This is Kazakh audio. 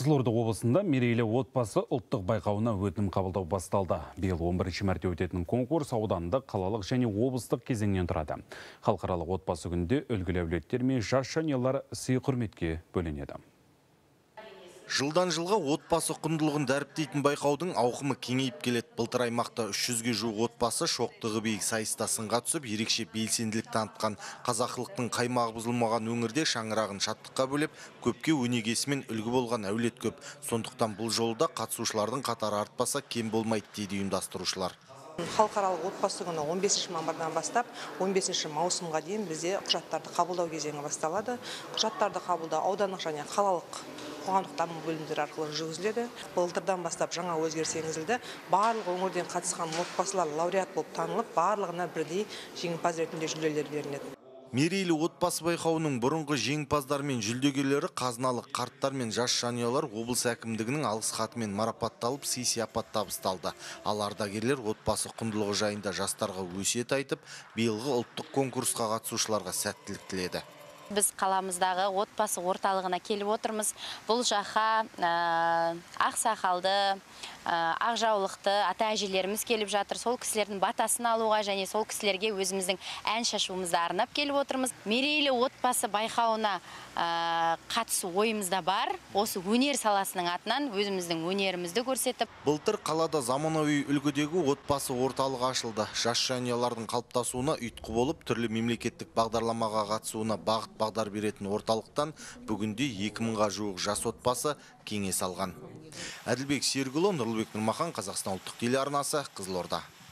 Қызылорда облысында мерейлі отбасы ұлттық байқауына өтінім қабылдау басталды. Биыл 11-ші мәрте өтетін конкурс аудандық, қалалық және облыстық кезеңнен тұрады. Халықаралық отбасы күнінде үлгілі әулеттер мен жас жанұялар сый құрметке бөленеді. Жылдан жылға отбасы құндылығын дәріптейтін байқаудың ауқымы кеңейіп келеді. Былтыр аймақта 300-ге жуық отбасы шоқтығы биік сайыста сынға түсіп, ерекше белсенділік танытқан. Қазақылықтың қаймағы бұзылмаған өңірде шаңырағын шаттыққа бөлеп, көпке өнегесімен үлгі болған әулет көп. Сондықтан бұл жолда қатысушылардың қатары артпаса кем болмайды дейді ұйымдастырушылар. Халықаралық отбасы күні 15 мамырдан бастап 15 маусымға дейін бізде құжаттарды қабылдау кезеңі басталады. Құжаттарды қабылдау аудандық және қалалық қоғамдық даму бөлімдері арқылы жүргізіледі. Былтырдан бастап жаңа өзгеріс енгізілді. Барлық өңірден қатысқан отбасылар лауреат болып танылып, барлығына бірдей жеңімпаз ретінде жүлделер беріледі. Мерейлі отбасы байқауының бұрынғы жеңімпаздар мен жүлдегерлері қазыналық қарттар мен жас жанұялар облыс әкімдігінің алғыс хатымен марапатталып, сый-сияпат табысталды. Ал ардагерлер отбасы құндылығы жайында жастарға өсиет айтып, биылғы ұлттық конкурсқа қатысушыларға сәттілік тіледі. Біз қаламыздағы отбасы орталығына келіп отырмыз. Бұл жаққа ақсақалды, ақжаулықты ата-әжелеріміз келіп жатыр. Сол кісілердің батасын алуға және сол кісілерге өзіміздің ән шашуымызды арнап келіп отырмыз. Мерейлі отбасы байқауына қатысу ойымызда бар. Осы өнер саласының атынан өзіміздің өнерімізді көрсетіп. Былтыр қалада заманауи үлгідегі отбасы орталығы ашылды. Жас жанұялардың қалыптасуына ұйытқы болып, түрлі мемлекеттік бағдарламаға қатысуына бағдар беретін орталықтан бүгінде 2000-ға жуық жас отбасы кеңес алған. Әділбек Сергұлы, Нұрлыбек Нұрмахан, Қазақстан ұлттық телеарнасы, Қызылорда.